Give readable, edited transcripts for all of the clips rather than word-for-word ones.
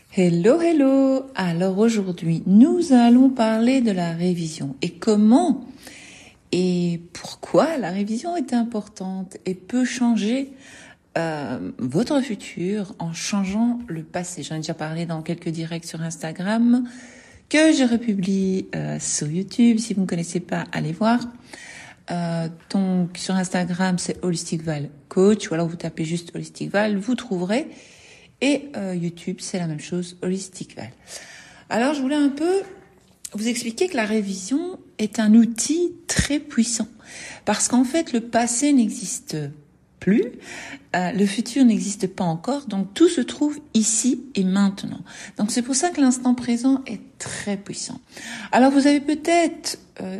Hello, hello! Alors aujourd'hui, nous allons parler de la révision et comment et pourquoi la révision est importante et peut changer votre futur en changeant le passé. J'en ai déjà parlé dans quelques directs sur Instagram que je republie sur YouTube. Si vous ne connaissez pas, allez voir. Donc sur Instagram, c'est Holistic Val Coach, ou alors vous tapez juste Holistic Val, vous trouverez. Et YouTube, c'est la même chose, Holistic Val. Alors, je voulais un peu vous expliquer que la révision est un outil très puissant. Parce qu'en fait, le passé n'existe plus, le futur n'existe pas encore, donc tout se trouve ici et maintenant. Donc c'est pour ça que l'instant présent est très puissant. Alors, vous avez peut-être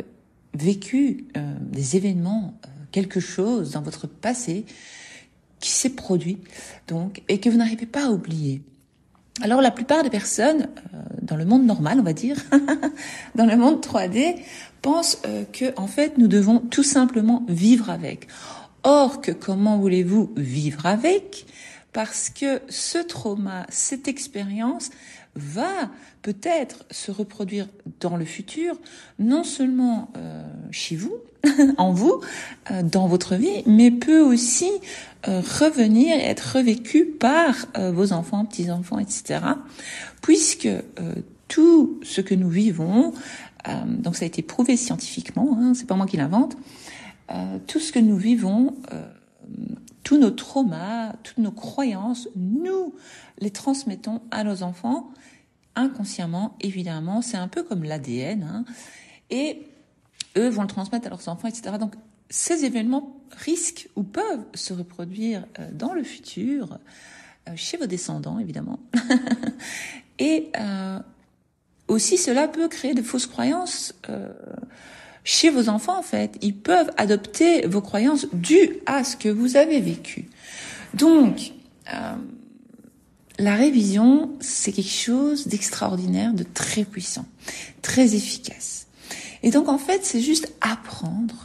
vécu des événements, quelque chose dans votre passé, qui s'est produit, donc, et que vous n'arrivez pas à oublier. Alors, la plupart des personnes, dans le monde normal, on va dire, dans le monde 3D, pensent que, en fait, nous devons tout simplement vivre avec. Or, que comment voulez-vous vivre avec? Parce que ce trauma, cette expérience, va peut-être se reproduire dans le futur, non seulement chez vous, en vous, dans votre vie, mais peut aussi revenir et être revécu par vos enfants, petits-enfants, etc. Puisque tout ce que nous vivons, donc ça a été prouvé scientifiquement, c'est pas moi qui l'invente, tout ce que nous vivons, tous nos traumas, toutes nos croyances, nous les transmettons à nos enfants inconsciemment, évidemment. C'est un peu comme l'ADN, et eux vont le transmettre à leurs enfants, etc. Donc, ces événements risquent ou peuvent se reproduire dans le futur, chez vos descendants, évidemment. Et aussi, cela peut créer de fausses croyances chez vos enfants, en fait. Ils peuvent adopter vos croyances dues à ce que vous avez vécu. Donc, la révision, c'est quelque chose d'extraordinaire, de très puissant, très efficace. Et donc, en fait, c'est juste apprendre.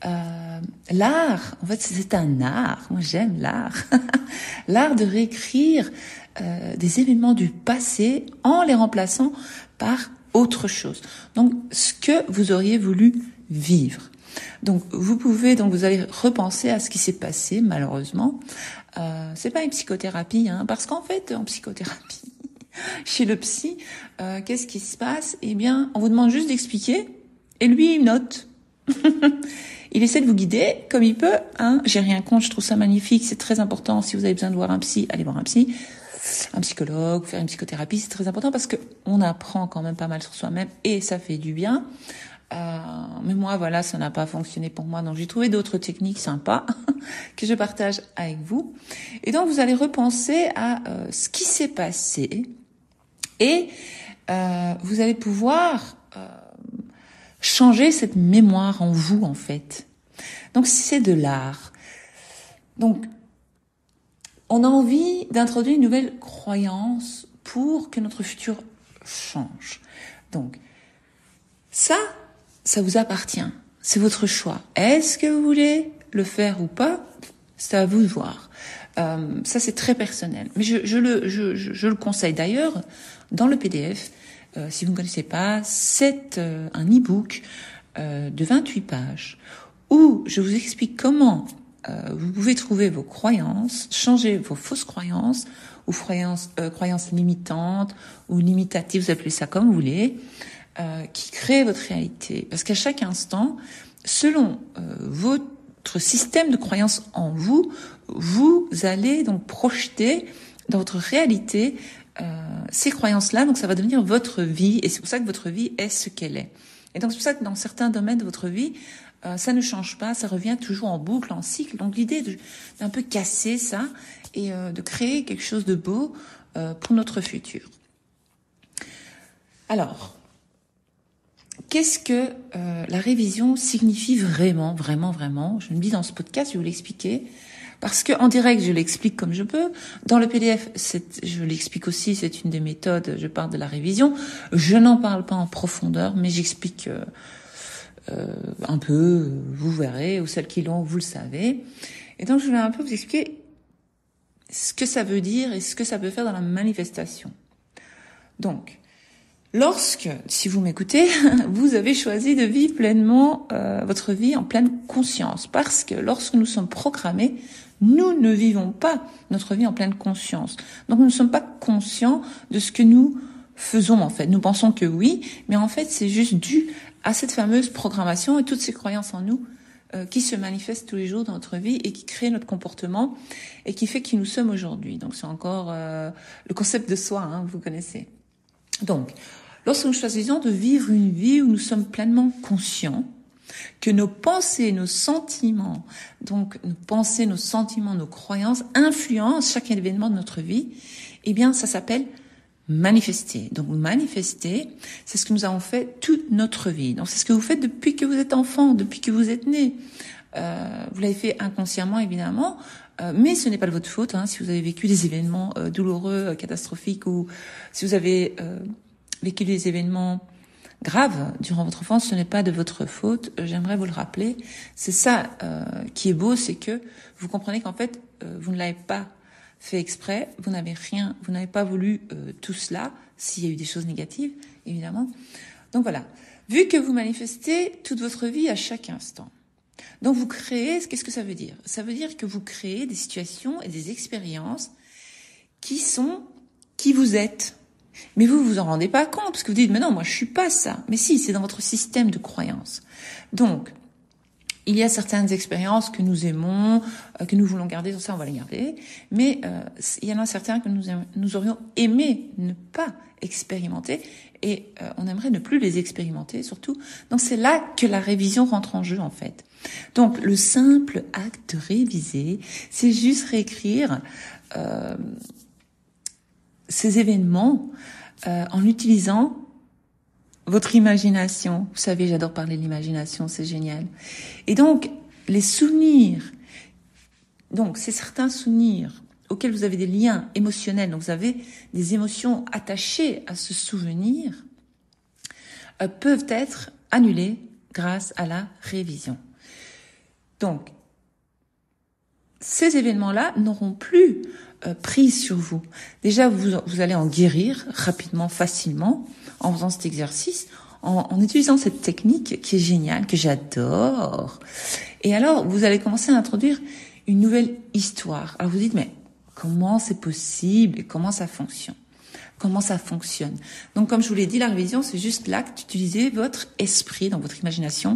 L'art, en fait, c'est un art. Moi, j'aime l'art. L'art de réécrire des événements du passé en les remplaçant par autre chose. Donc, ce que vous auriez voulu vivre. Donc, vous allez repenser à ce qui s'est passé, malheureusement. C'est pas une psychothérapie, parce qu'en fait, en psychothérapie, chez le psy, qu'est-ce qui se passe? Eh bien, on vous demande juste d'expliquer, et lui, il note. Il essaie de vous guider comme il peut. J'ai rien contre, je trouve ça magnifique, c'est très important. Si vous avez besoin de voir un psy, allez voir un psy, un psychologue, faire une psychothérapie, c'est très important parce que on apprend quand même pas mal sur soi-même et ça fait du bien. Mais moi, voilà, ça n'a pas fonctionné pour moi. Donc, j'ai trouvé d'autres techniques sympas que je partage avec vous. Et donc, vous allez repenser à ce qui s'est passé et vous allez pouvoir changer cette mémoire en vous, en fait. Donc, c'est de l'art. Donc, on a envie d'introduire une nouvelle croyance pour que notre futur change. Donc, ça vous appartient. C'est votre choix. Est-ce que vous voulez le faire ou pas? C'est à vous de voir. Ça, c'est très personnel. Mais je le conseille. D'ailleurs, dans le PDF, si vous ne connaissez pas, c'est un e-book de 28 pages où je vous explique comment vous pouvez trouver vos croyances, changer vos fausses croyances ou croyances limitantes ou limitatives, vous appelez ça comme vous voulez, qui créent votre réalité. Parce qu'à chaque instant, selon votre système de croyances en vous, vous allez donc projeter dans votre réalité ces croyances-là, donc ça va devenir votre vie, et c'est pour ça que votre vie est ce qu'elle est. Et donc c'est pour ça que dans certains domaines de votre vie, ça ne change pas, ça revient toujours en boucle, en cycle. Donc l'idée d'un peu casser ça et de créer quelque chose de beau pour notre futur. Alors, qu'est-ce que la révision signifie vraiment, vraiment, vraiment? Je me dis dans ce podcast, je vais vous l'expliquer. Parce que en direct, je l'explique comme je peux. Dans le PDF, je l'explique aussi, c'est une des méthodes, je parle de la révision. Je n'en parle pas en profondeur, mais j'explique un peu, vous verrez, ou celles qui l'ont, vous le savez. Et donc, je voulais un peu vous expliquer ce que ça veut dire et ce que ça peut faire dans la manifestation. Donc, si vous m'écoutez, vous avez choisi de vivre pleinement votre vie en pleine conscience. Parce que lorsque nous sommes programmés, nous ne vivons pas notre vie en pleine conscience. Donc, nous ne sommes pas conscients de ce que nous faisons, en fait. Nous pensons que oui, mais en fait, c'est juste dû à cette fameuse programmation et toutes ces croyances en nous qui se manifestent tous les jours dans notre vie et qui créent notre comportement et qui fait qui nous sommes aujourd'hui. Donc, c'est encore le concept de soi, hein, vous connaissez. Donc, lorsque nous choisissons de vivre une vie où nous sommes pleinement conscients, que nos pensées, nos sentiments, nos croyances influencent chaque événement de notre vie, eh bien, ça s'appelle manifester. Donc, manifester, c'est ce que nous avons fait toute notre vie. Donc, c'est ce que vous faites depuis que vous êtes enfant, depuis que vous êtes né. Vous l'avez fait inconsciemment, évidemment, mais ce n'est pas de votre faute, hein, si vous avez vécu des événements douloureux, catastrophiques, ou si vous avez vécu des événements graves durant votre enfance, ce n'est pas de votre faute. J'aimerais vous le rappeler. C'est ça qui est beau, c'est que vous comprenez qu'en fait, vous ne l'avez pas fait exprès, vous n'avez pas voulu tout cela, s'il y a eu des choses négatives, évidemment. Donc voilà, vu que vous manifestez toute votre vie à chaque instant, donc vous créez, qu'est-ce que ça veut dire? Ça veut dire que vous créez des situations et des expériences qui sont qui vous êtes. Mais vous vous en rendez pas compte, parce que vous dites, mais non, moi je suis pas ça. Mais si, c'est dans votre système de croyance. Donc, il y a certaines expériences que nous aimons, que nous voulons garder, ça on va les garder. Mais il y en a certains que nous aurions aimé ne pas expérimenter et on aimerait ne plus les expérimenter surtout. Donc c'est là que la révision rentre en jeu en fait. Donc le simple acte de réviser, c'est juste réécrire ces événements en utilisant votre imagination. Vous savez, j'adore parler de l'imagination, c'est génial. Et donc, les souvenirs, donc c'est certains souvenirs auxquels vous avez des liens émotionnels, donc vous avez des émotions attachées à ce souvenir, peuvent être annulés grâce à la révision. Donc, ces événements-là n'auront plus prise sur vous. Déjà, vous allez en guérir rapidement, facilement, en faisant cet exercice, en utilisant cette technique qui est géniale, que j'adore. Et alors, vous allez commencer à introduire une nouvelle histoire. Alors vous dites, mais comment c'est possible et comment ça fonctionne? Comment ça fonctionne? Donc, comme je vous l'ai dit, la révision, c'est juste l'acte d'utiliser votre esprit, dans votre imagination,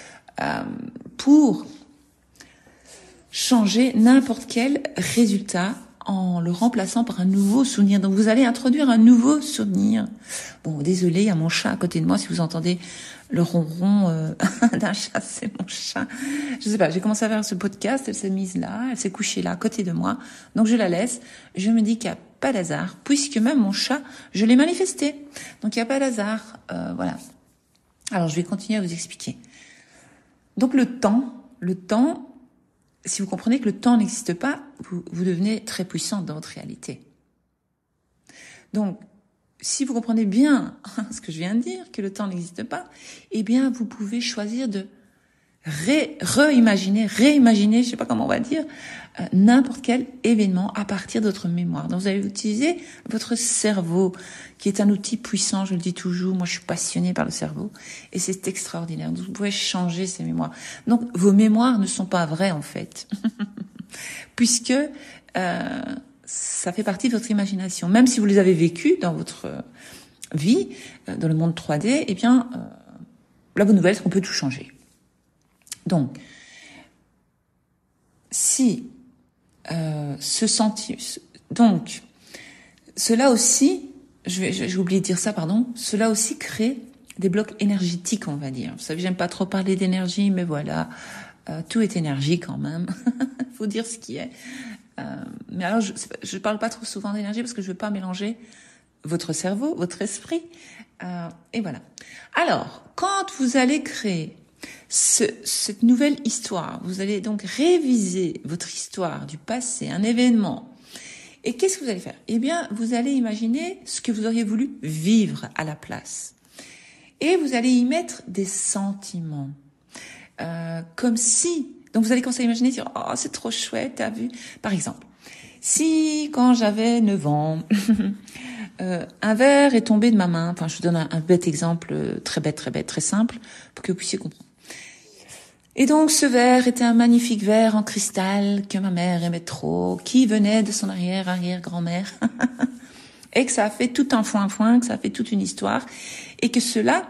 pour changer n'importe quel résultat en le remplaçant par un nouveau souvenir. Donc vous allez introduire un nouveau souvenir. Bon, désolé, il y a mon chat à côté de moi. Si vous entendez le ronron d'un chat, c'est mon chat. Je sais pas, j'ai commencé à faire ce podcast, elle s'est mise là, elle s'est couchée là à côté de moi. Donc je la laisse. Je me dis qu'il n'y a pas d'hasard, puisque même mon chat, je l'ai manifesté. Donc il n'y a pas d'hasard. Voilà. Alors je vais continuer à vous expliquer. Donc le temps, si vous comprenez que le temps n'existe pas, vous devenez très puissante dans votre réalité. Donc, si vous comprenez bien ce que je viens de dire, que le temps n'existe pas, eh bien, vous pouvez choisir de réimaginer, je sais pas comment on va dire, n'importe quel événement à partir de votre mémoire. Donc, vous allez utiliser votre cerveau, qui est un outil puissant, je le dis toujours. Moi, je suis passionnée par le cerveau, et c'est extraordinaire. Donc, vous pouvez changer ces mémoires. Donc, vos mémoires ne sont pas vraies, en fait, puisque ça fait partie de votre imagination. Même si vous les avez vécues dans votre vie, dans le monde 3D, eh bien, la bonne nouvelle, c'est qu'on peut tout changer. Donc, si cela aussi, j'ai oublié de dire ça, pardon, cela aussi crée des blocs énergétiques, on va dire. Vous savez, j'aime pas trop parler d'énergie, mais voilà, tout est énergie quand même. Faut dire ce qui est. Mais alors, je parle pas trop souvent d'énergie parce que je veux pas mélanger votre cerveau, votre esprit, et voilà. Alors, quand vous allez créer cette nouvelle histoire, vous allez donc réviser votre histoire du passé, un événement. Et qu'est-ce que vous allez faire? Eh bien, vous allez imaginer ce que vous auriez voulu vivre à la place. Et vous allez y mettre des sentiments. Comme si... Donc, vous allez commencer à imaginer, dire, oh, c'est trop chouette, t'as vu? Par exemple, si, quand j'avais 9 ans, un verre est tombé de ma main. Enfin, je vous donne un bête exemple, très bête, très simple, pour que vous puissiez comprendre. Et donc, ce verre était un magnifique verre en cristal que ma mère aimait trop, qui venait de son arrière-grand-mère, et que ça a fait tout un foin, que ça a fait toute une histoire, et que cela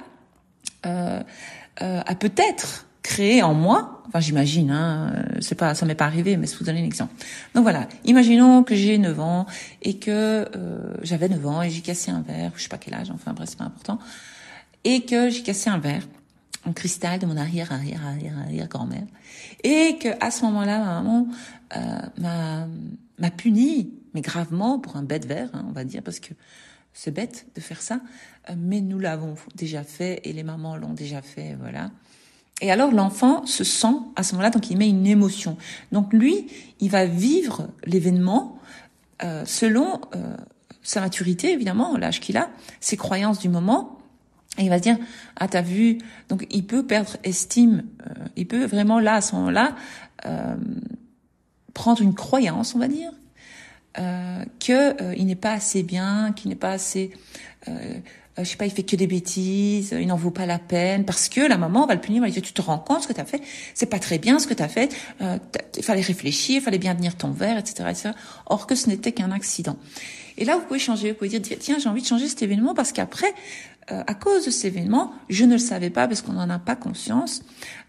a peut-être créé en moi, enfin j'imagine, ça m'est pas arrivé, mais je vous donner un exemple. Donc voilà, imaginons que j'ai 9 ans et que j'avais 9 ans et j'ai cassé un verre, je sais pas quel âge, enfin bref, c'est pas important, et que j'ai cassé un verre en cristal de mon arrière-grand-mère, et que à ce moment-là, ma maman m'a puni, mais gravement, pour un bête verre, on va dire, parce que c'est bête de faire ça, mais nous l'avons déjà fait et les mamans l'ont déjà fait, voilà. Et alors l'enfant se sent à ce moment-là, donc il met une émotion. Donc lui, il va vivre l'événement selon sa maturité, évidemment, l'âge qu'il a, ses croyances du moment. Et il va se dire, ah t'as vu, donc il peut perdre estime, il peut vraiment là, à ce moment-là, prendre une croyance, on va dire, que il n'est pas assez bien, qu'il n'est pas assez, je sais pas, il fait que des bêtises, il n'en vaut pas la peine, parce que la maman va le punir, va lui dire, tu te rends compte ce que t'as fait, c'est pas très bien ce que t'as fait, il fallait réfléchir, il fallait bien tenir ton verre, etc., etc. Or que ce n'était qu'un accident. Et là, vous pouvez changer, vous pouvez dire, tiens, j'ai envie de changer cet événement parce qu'après, à cause de cet événement, je ne le savais pas parce qu'on n'en a pas conscience,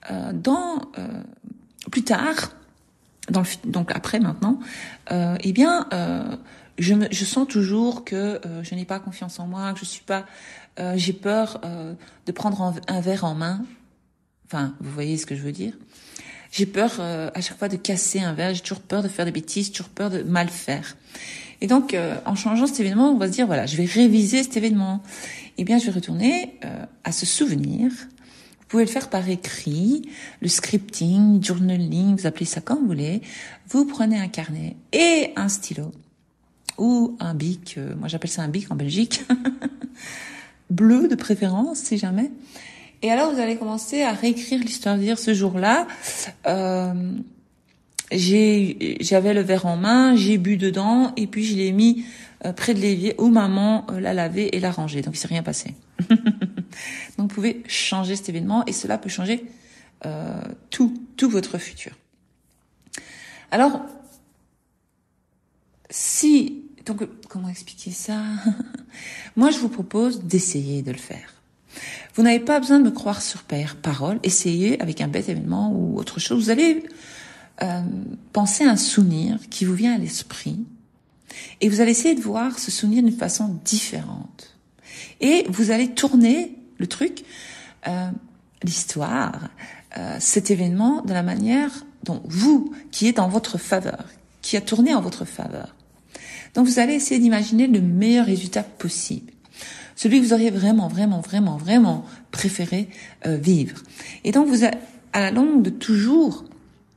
plus tard, donc après maintenant, je sens toujours que je n'ai pas confiance en moi, que je suis pas, j'ai peur de prendre un verre en main. Enfin, vous voyez ce que je veux dire. J'ai peur à chaque fois de casser un verre, j'ai toujours peur de faire des bêtises, toujours peur de mal faire. Et donc, en changeant cet événement, on va se dire, voilà, je vais réviser cet événement. Eh bien, je vais retourner à ce souvenir. Vous pouvez le faire par écrit, le scripting, journaling, vous appelez ça comme vous voulez. Vous prenez un carnet et un stylo ou un bic, moi j'appelle ça un bic en Belgique, bleu de préférence, si jamais. Et alors, vous allez commencer à réécrire l'histoire, dire ce jour-là, j'avais le verre en main, j'ai bu dedans et puis je l'ai mis près de l'évier où maman l'a lavé et l'a rangé. Donc il s'est rien passé. Donc vous pouvez changer cet événement et cela peut changer tout votre futur. Alors donc comment expliquer ça? Moi je vous propose d'essayer de le faire. Vous n'avez pas besoin de me croire sur parole. Essayez avec un bête événement ou autre chose. Vous allez pensez à un souvenir qui vous vient à l'esprit et vous allez essayer de voir ce souvenir d'une façon différente. Et vous allez tourner le truc, l'histoire, cet événement de la manière dont qui est en votre faveur, qui a tourné en votre faveur. Donc vous allez essayer d'imaginer le meilleur résultat possible. Celui que vous auriez vraiment préféré vivre. Et donc à la longue de toujours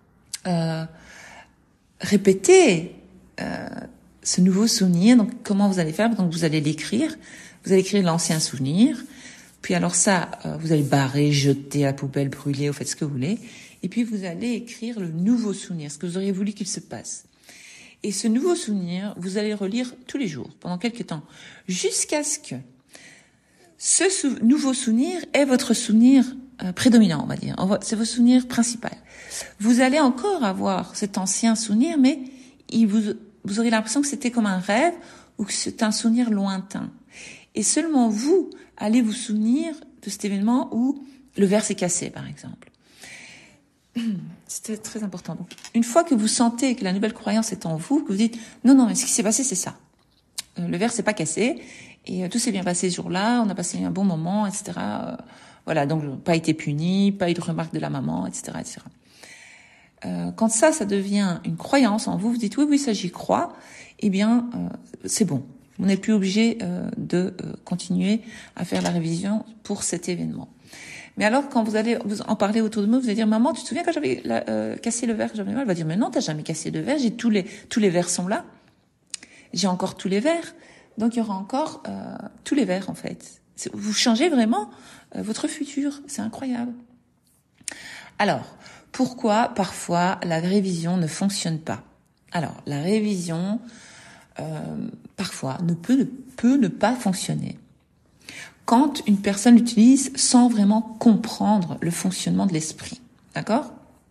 répéter ce nouveau souvenir. Donc comment vous allez faire? Donc vous allez l'écrire. Vous allez écrire l'ancien souvenir. Puis alors ça, vous allez barrer, jeter à la poubelle, brûler, vous faites ce que vous voulez. Et puis vous allez écrire le nouveau souvenir, ce que vous auriez voulu qu'il se passe. Et ce nouveau souvenir, vous allez relire tous les jours, pendant quelques temps, jusqu'à ce que ce nouveau souvenir est votre souvenir prédominant, on va dire. C'est votre souvenir principal. Vous allez encore avoir cet ancien souvenir, mais vous aurez l'impression que c'était comme un rêve ou que c'est un souvenir lointain. Et seulement vous allez vous souvenir de cet événement où le verre s'est cassé, par exemple. C'était très important. Donc, une fois que vous sentez que la nouvelle croyance est en vous, que vous dites non, mais ce qui s'est passé, c'est ça. Le verre s'est pas cassé et tout s'est bien passé ce jour-là. On a passé un bon moment, etc. Voilà, donc pas été puni, pas eu de remarques de la maman, etc., etc. Quand ça devient une croyance en vous, vous dites oui, ça j'y crois. Eh bien, c'est bon. Vous n'êtes plus obligé de continuer à faire la révision pour cet événement. Mais alors, quand vous allez vous en parler autour de vous, vous allez dire, maman, tu te souviens quand j'avais cassé le verre, j'avais mal? Elle va dire, mais non, t'as jamais cassé de verre, tous les verres sont là. J'ai encore tous les verres. Donc, il y aura encore tous les verres, en fait. Vous changez vraiment votre futur. C'est incroyable. Alors, pourquoi parfois la révision ne fonctionne pas? Alors, la révision, parfois peut ne pas fonctionner quand une personne l'utilise sans vraiment comprendre le fonctionnement de l'esprit. D'accord?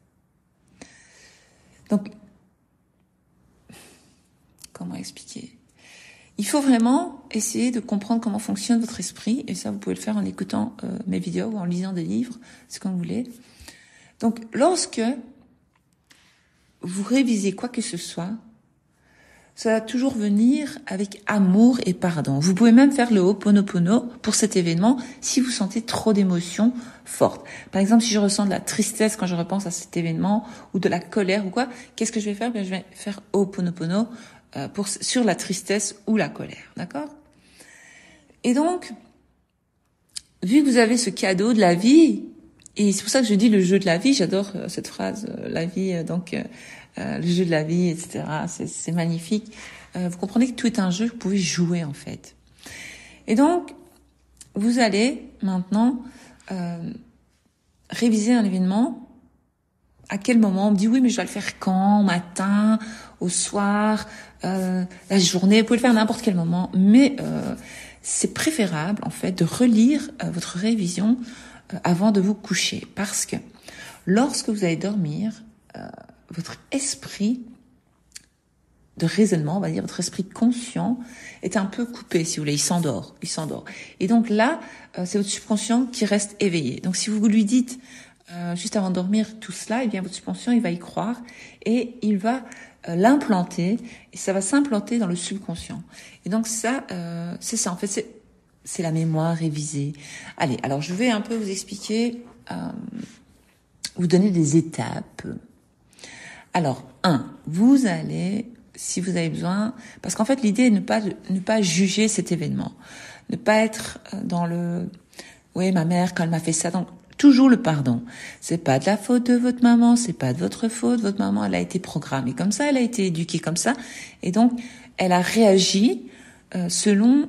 Donc, comment expliquer? Il faut vraiment essayer de comprendre comment fonctionne votre esprit, et ça vous pouvez le faire en écoutant mes vidéos ou en lisant des livres, c'est comme vous voulez. Donc, lorsque vous révisez quoi que ce soit, ça va toujours venir avec amour et pardon. Vous pouvez même faire le Ho'oponopono pour cet événement si vous sentez trop d'émotions fortes. Par exemple, si je ressens de la tristesse quand je repense à cet événement ou de la colère ou quoi, qu'est-ce que je vais faire? Je vais faire Ho'oponopono sur la tristesse ou la colère. D'accord? Et donc, vu que vous avez ce cadeau de la vie, et c'est pour ça que je dis le jeu de la vie, j'adore cette phrase, la vie, le jeu de la vie, etc. C'est magnifique. Vous comprenez que tout est un jeu que vous pouvez jouer en fait. Et donc, vous allez maintenant réviser un événement. À quel moment? On me dit oui, mais je dois le faire quand? Au matin, au soir, la journée. Vous pouvez le faire à n'importe quel moment, mais c'est préférable en fait de relire votre révision avant de vous coucher, parce que lorsque vous allez dormir, votre esprit de raisonnement, on va dire votre esprit conscient, est un peu coupé, si vous voulez, il s'endort. Et donc là, c'est votre subconscient qui reste éveillé. Donc si vous lui dites juste avant de dormir tout cela, eh bien votre subconscient il va y croire et il va l'implanter, et ça va s'implanter dans le subconscient. Et donc ça, c'est ça en fait, c'est la mémoire révisée. Allez, alors je vais un peu vous expliquer, vous donner des étapes. Alors, vous allez, si vous avez besoin, parce qu'en fait l'idée est de ne pas juger cet événement, ne pas être dans le oui ma mère quand elle m'a fait ça, donc toujours le pardon. C'est pas de la faute de votre maman, c'est pas de votre faute. Votre maman, elle a été programmée comme ça, elle a été éduquée comme ça, et donc elle a réagi selon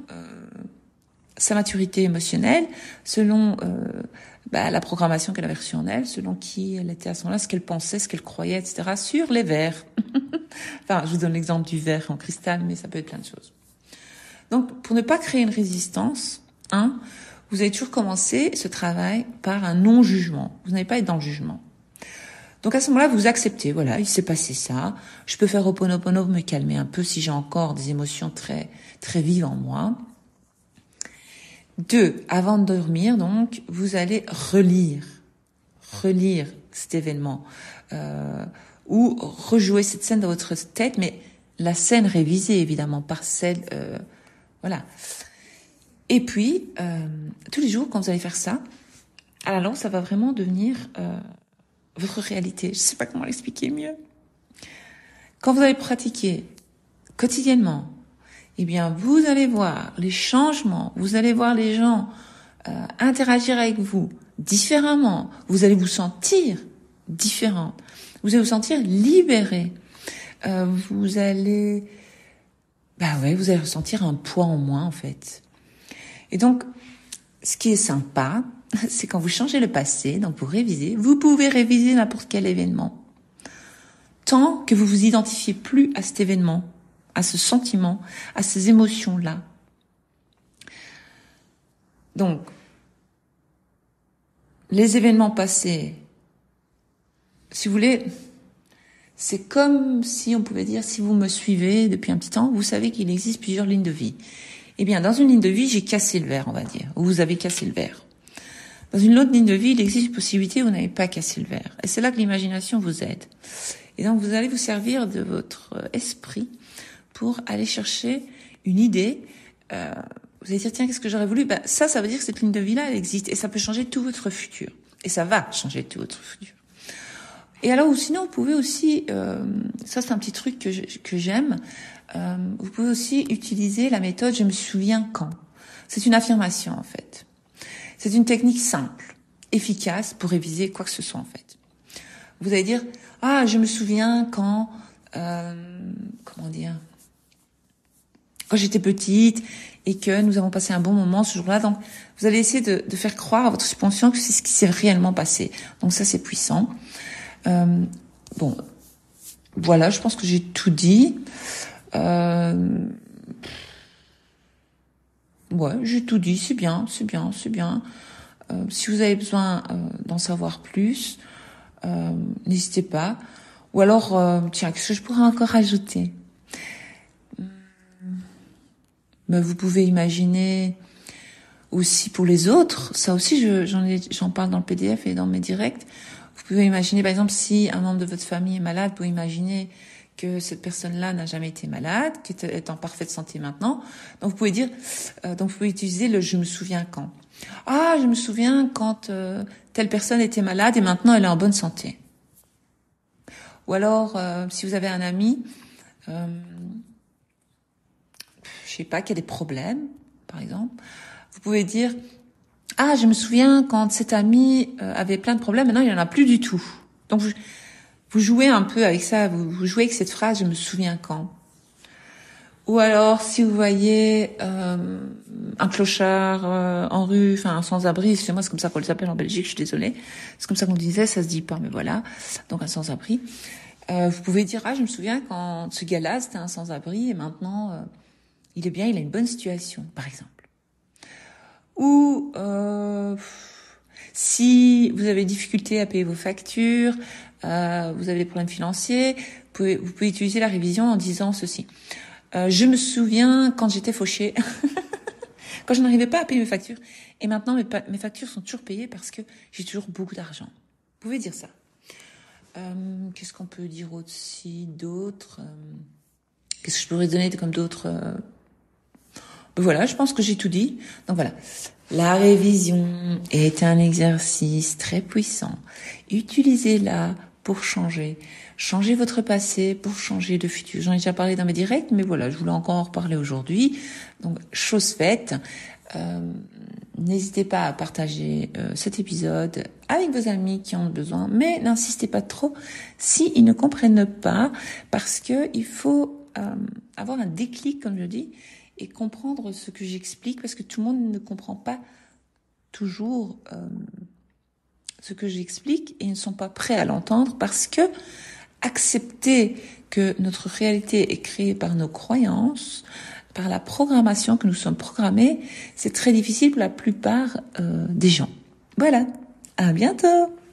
sa maturité émotionnelle, selon la programmation qu'elle avait reçue en elle, selon qui elle était à ce moment-là, ce qu'elle pensait, ce qu'elle croyait, etc. sur les verres. Enfin, je vous donne l'exemple du verre en cristal, mais ça peut être plein de choses. Donc, pour ne pas créer une résistance, vous allez toujours commencer ce travail par un non-jugement. Vous n'allez pas être dans le jugement. Donc à ce moment-là, vous acceptez, voilà, il s'est passé ça. Je peux faire Ho'oponopono pour me calmer un peu si j'ai encore des émotions très, très vives en moi. 2, avant de dormir, donc, vous allez relire cet événement, ou rejouer cette scène dans votre tête, mais la scène révisée, évidemment, par celle, voilà. Et puis, tous les jours, quand vous allez faire ça, à la longue, ça va vraiment devenir votre réalité. Je sais pas comment l'expliquer mieux. Quand vous allez pratiquer quotidiennement, eh bien, vous allez voir les changements, vous allez voir les gens interagir avec vous différemment, vous allez vous sentir différent, vous allez vous sentir libéré, vous allez ressentir un poids en moins en fait. Et donc, ce qui est sympa, c'est quand vous changez le passé, donc vous révisez, vous pouvez réviser n'importe quel événement, tant que vous vous identifiez plus à cet événement, à ce sentiment, à ces émotions-là. Donc, les événements passés, si vous voulez, c'est comme si on pouvait dire, si vous me suivez depuis un petit temps, vous savez qu'il existe plusieurs lignes de vie. Eh bien, dans une ligne de vie, j'ai cassé le verre, on va dire, ou vous avez cassé le verre. Dans une autre ligne de vie, il existe une possibilité où vous n'avez pas cassé le verre. Et c'est là que l'imagination vous aide. Et donc, vous allez vous servir de votre esprit pour aller chercher une idée. Vous allez dire, tiens, qu'est-ce que j'aurais voulu? Ça veut dire que cette ligne de vie-là, elle existe. Et ça peut changer tout votre futur. Et ça va changer tout votre futur. Et alors, ou sinon, vous pouvez aussi, ça c'est un petit truc que j'aime, vous pouvez aussi utiliser la méthode « je me souviens quand ». C'est une affirmation, en fait. C'est une technique simple, efficace pour réviser quoi que ce soit, en fait. Vous allez dire « ah, je me souviens quand, comment dire, quand j'étais petite et que nous avons passé un bon moment ce jour-là ». Donc, vous allez essayer de faire croire à votre subconscient que c'est ce qui s'est réellement passé. Donc ça, c'est puissant. Bon, voilà, je pense que j'ai tout dit. Ouais, j'ai tout dit, c'est bien. Si vous avez besoin d'en savoir plus, n'hésitez pas. Ou alors, tiens, qu'est-ce que je pourrais encore ajouter? Mais vous pouvez imaginer aussi pour les autres, ça aussi j'en parle dans le PDF et dans mes directs. Vous pouvez imaginer, par exemple, si un membre de votre famille est malade, vous pouvez imaginer que cette personne-là n'a jamais été malade, qui est en parfaite santé maintenant. Donc vous pouvez dire, donc vous pouvez utiliser le je me souviens quand. Ah, je me souviens quand telle personne était malade et maintenant elle est en bonne santé. Ou alors, si vous avez un ami, je sais pas, qui a des problèmes, par exemple, vous pouvez dire ah, je me souviens quand cet ami avait plein de problèmes, maintenant il en a plus du tout. Donc vous jouez un peu avec ça, vous jouez avec cette phrase je me souviens quand. Ou alors si vous voyez un clochard en rue, enfin un sans-abri, excusez-moi, c'est comme ça qu'on les appelle en Belgique, je suis désolée. C'est comme ça qu'on le disait, ça se dit pas, mais voilà. Donc un sans-abri. Vous pouvez dire ah, je me souviens quand ce gars-là c'était un sans-abri et maintenant il est bien, il a une bonne situation, par exemple. Ou si vous avez difficulté à payer vos factures, vous avez des problèmes financiers, vous pouvez utiliser la révision en disant ceci. Je me souviens quand j'étais fauchée, quand je n'arrivais pas à payer mes factures, et maintenant mes factures sont toujours payées parce que j'ai toujours beaucoup d'argent. Vous pouvez dire ça. Qu'est-ce qu'on peut dire aussi d'autre Qu'est-ce que je pourrais donner comme d'autres Voilà, je pense que j'ai tout dit. Donc voilà. La révision est un exercice très puissant. Utilisez-la pour changer. Changez votre passé pour changer le futur. J'en ai déjà parlé dans mes directs, mais voilà, je voulais encore en reparler aujourd'hui. Donc, chose faite. N'hésitez pas à partager cet épisode avec vos amis qui en ont besoin, mais n'insistez pas trop s'ils ne comprennent pas, parce que il faut avoir un déclic, comme je dis, et comprendre ce que j'explique, parce que tout le monde ne comprend pas toujours ce que j'explique et ils ne sont pas prêts à l'entendre, parce que accepter que notre réalité est créée par nos croyances, par la programmation que nous sommes programmés, c'est très difficile pour la plupart des gens. Voilà, à bientôt.